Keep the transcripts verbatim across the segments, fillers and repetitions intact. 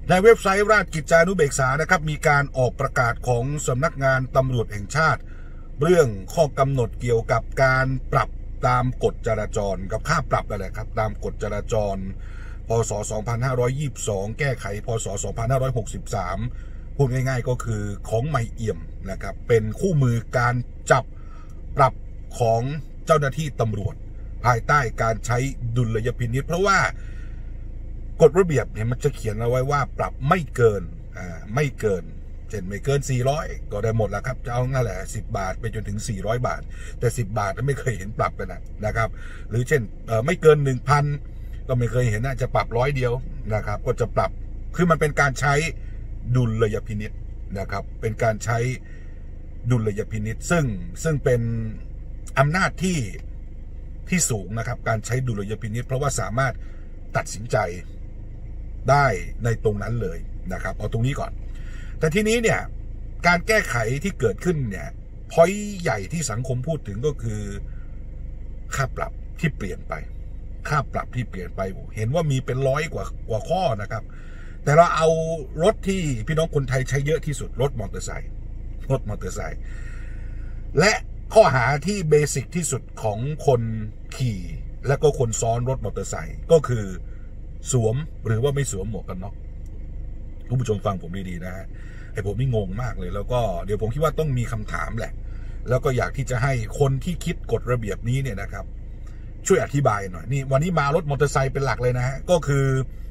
ในเว็บไซต์ราชกิจจานุเบกษานะครับมีการออกประกาศของสำนักงานตำรวจแห่งชาติเรื่องข้อกำหนดเกี่ยวกับการปรับตามกฎจราจรกับค่าปรับอะไรครับตามกฎจราจรพ.ศ. สองพันห้าร้อยยี่สิบสองแก้ไขพ.ศ. สองพันห้าร้อยหกสิบสามพูดง่ายๆก็คือของใหม่เอี่ยมนะครับเป็นคู่มือการจับปรับของเจ้าหน้าที่ตำรวจภายใต้การใช้ดุลยพินิจเพราะว่ากฎระเบียบเนี่ยมันจะเขียนเอาไว้ว่าปรับไม่เกินอ่าไม่เกินเช่นไม่เกินสี่ร้อยก็ได้หมดแล้วครับจะเอานั่นแหละสิบบาทไปจนถึงสี่ร้อยบาทแต่สิบบาทไม่เคยเห็นปรับกันนะนะครับหรือเช่นเอ่อไม่เกิน หนึ่งพัน ก็ไม่เคยเห็นนะจะปรับร้อยเดียวนะครับก็จะปรับคือมันเป็นการใช้ดุลยพินิจนะครับเป็นการใช้ดุลยพินิจซึ่งซึ่งเป็นอำนาจที่ที่สูงนะครับการใช้ดุลยพินิจเพราะว่าสามารถตัดสินใจได้ในตรงนั้นเลยนะครับเอาตรงนี้ก่อนแต่ทีนี้เนี่ยการแก้ไขที่เกิดขึ้นเนี่ยพอยต์ใหญ่ที่สังคมพูดถึงก็คือค่าปรับที่เปลี่ยนไปค่าปรับที่เปลี่ยนไปเห็นว่ามีเป็นร้อยกว่ากว่าข้อนะครับแต่เราเอารถที่พี่น้องคนไทยใช้เยอะที่สุดรถมอเตอร์ไซค์รถมอเตอร์ไซค์และข้อหาที่เบสิกที่สุดของคนขี่และก็คนซ้อนรถมอเตอร์ไซค์ก็คือสวมหรือว่าไม่สวมหมวกกันน็อกคุณผู้ชมฟังผมดีๆนะฮะไอ้ผมนี่งงมากเลยแล้วก็เดี๋ยวผมคิดว่าต้องมีคำถามแหละแล้วก็อยากที่จะให้คนที่คิดกฎระเบียบนี้เนี่ยนะครับช่วยอธิบายหน่อยนี่วันนี้มารถมอเตอร์ไซค์เป็นหลักเลยนะฮะก็คือ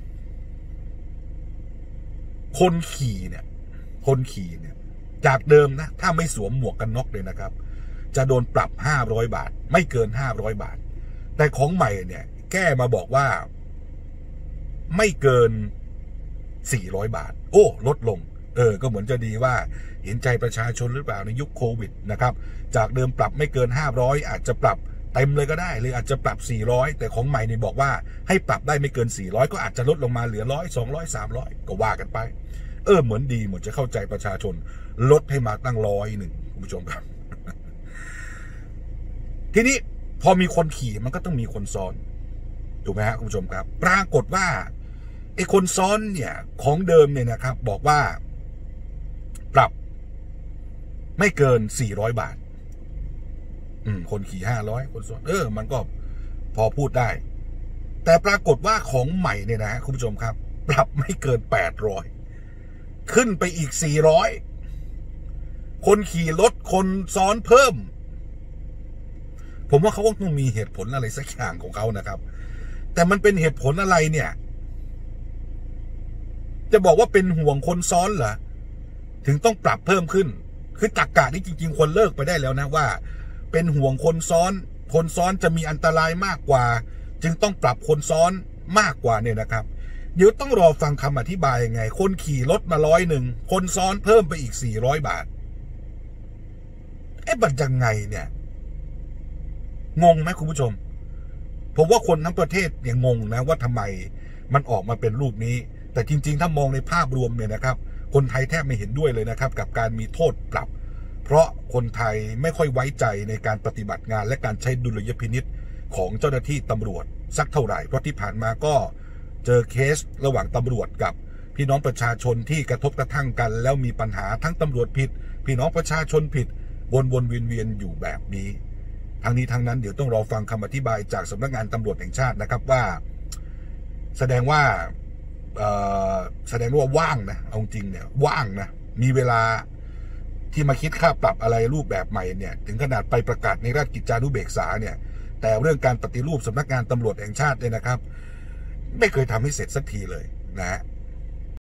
คนขี่เนี่ยคนขี่เนี่ยจากเดิมนะถ้าไม่สวมหมวกกันน็อกเลยนะครับจะโดนปรับห้าร้อยบาทไม่เกินห้าร้อยบาทแต่ของใหม่เนี่ยแก้มาบอกว่าไม่เกินสี่ร้อยบาทโอ้ลดลงเออก็เหมือนจะดีว่าเห็นใจประชาชนหรือเปล่าในยุคโควิดนะครับจากเดิมปรับไม่เกินห้าร้อยอาจจะปรับเต็มเลยก็ได้หรืออาจจะปรับสี่ร้อยแต่ของใหม่นี่บอกว่าให้ปรับได้ไม่เกินสี่ร้อยก็อาจจะลดลงมาเหลือหนึ่งร้อย สองร้อย สามร้อยก็ว่ากันไปเออเหมือนดีเหมือนจะเข้าใจประชาชนลดให้มาตั้งร้อยหนึ่งคุณผู้ชมครับ ทีนี้พอมีคนขี่มันก็ต้องมีคนซ้อนถูกไหมฮะคุณผู้ชมครับปรากฏว่าไอ้คนซ้อนเนี่ยของเดิมเนี่ยนะครับบอกว่าปรับไม่เกินสี่ร้อยบาทอืมคนขี่ห้าร้อยคนซ้อนเออมันก็พอพูดได้แต่ปรากฏว่าของใหม่เนี่ยนะคุณผู้ชมครับปรับไม่เกินแปดร้อยขึ้นไปอีกสี่ร้อยคนขี่รถคนซ้อนเพิ่มผมว่าเขาต้องมีเหตุผลอะไรสักอย่างของเขานะครับแต่มันเป็นเหตุผลอะไรเนี่ยจะบอกว่าเป็นห่วงคนซ้อนเหรอถึงต้องปรับเพิ่มขึ้นคือตรรกะนี้จริงๆควรเลิกไปได้แล้วนะว่าเป็นห่วงคนซ้อนคนซ้อนจะมีอันตรายมากกว่าจึงต้องปรับคนซ้อนมากกว่าเนี่ยนะครับเดี๋ยวต้องรอฟังคำอธิบายยังไงคนขี่รถมาร้อยหนึ่งคนซ้อนเพิ่มไปอีกสี่ร้อยบาทเอ๊ะบัดยังไงเนี่ยงงไหมคุณผู้ชมผมว่าคนทั้งประเทศยังงงนะว่าทำไมมันออกมาเป็นรูปนี้แต่จริงๆถ้ามองในภาพรวมเนี่ยนะครับคนไทยแทบไม่เห็นด้วยเลยนะครับกับการมีโทษปรับเพราะคนไทยไม่ค่อยไว้ใจในการปฏิบัติงานและการใช้ดุลยพินิจของเจ้าหน้าที่ตำรวจสักเท่าไหร่เพราะที่ผ่านมาก็เจอเคสระหว่างตำรวจกับพี่น้องประชาชนที่กระทบกระทั่งกันแล้วมีปัญหาทั้งตำรวจผิดพี่น้องประชาชนผิดวนๆเวียนๆอยู่แบบนี้ทั้งนี้ทั้งนั้นเดี๋ยวต้องรอฟังคำอธิบายจากสำนักงานตำรวจแห่งชาตินะครับว่าแสดงว่าแสดงว่าว่างนะเอาจริงเนี่ยว่างนะมีเวลาที่มาคิดค่าปรับอะไรรูปแบบใหม่เนี่ยถึงขนาดไปประกาศในราชกิจจานุเบกษาเนี่ยแต่เรื่องการปฏิรูปสำนักงานตำรวจแห่งชาติเนี่ยนะครับไม่เคยทำให้เสร็จสักทีเลยนะฮะ